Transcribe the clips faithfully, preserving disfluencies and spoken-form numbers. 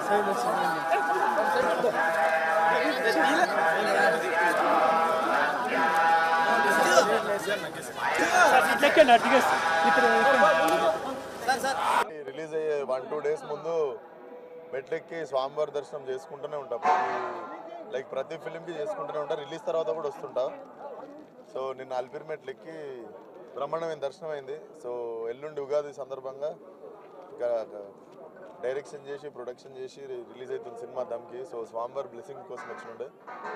Release అయ్యే one two days ముందు మెట్లెక్కి స్వామివారి దర్శనం చేసుకుంటూనే ఉంటాం. లైక్ ప్రతి ఫిలింకి చేసుకుంటూనే ఉంటా. రిలీజ్ తర్వాత కూడా వస్తుంటా. సో నిన్న అల్పిరి మెట్లెక్కి బ్రహ్మాండమైన దర్శనం అయింది. సో ఎల్లుండి ఉగాది సందర్భంగా ఇంకా డైరెక్షన్ చేసి ప్రొడక్షన్ చేసి రిలీజ్ అవుతుంది సినిమా దమ్కి. సో స్వామివారి బ్లెస్సింగ్ కోసం వచ్చినుండే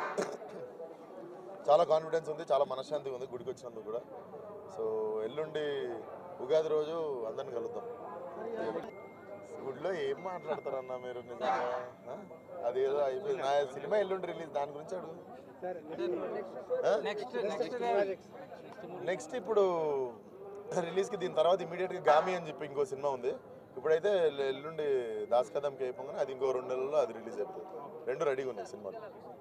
చాలా కాన్ఫిడెన్స్ ఉంది, చాలా మనశ్శాంతిగా ఉంది గుడికి వచ్చినందుకు కూడా. సో ఎల్లుండి ఉగాది రోజు అందరిని కలుద్దాం. గుడిలో ఏం మాట్లాడతారన్నా మీరు నిజంగా? అదేదో అయిపోయింది. నా సినిమా ఎల్లుండి రిలీజ్, దాని గురించి అడుగు. నెక్స్ట్ ఇప్పుడు రిలీజ్కి దీని తర్వాత ఇమీడియట్గా గామి అని చెప్పి ఇంకో సినిమా ఉంది. ఇప్పుడైతే ఎల్లుండి దాస్ కదంకి అయిపోగానే అది ఇంకో రెండు నెలల్లో అది రిలీజ్ అయిపోతుంది. రెండు రెడీగా ఉన్నాయి సినిమాలు.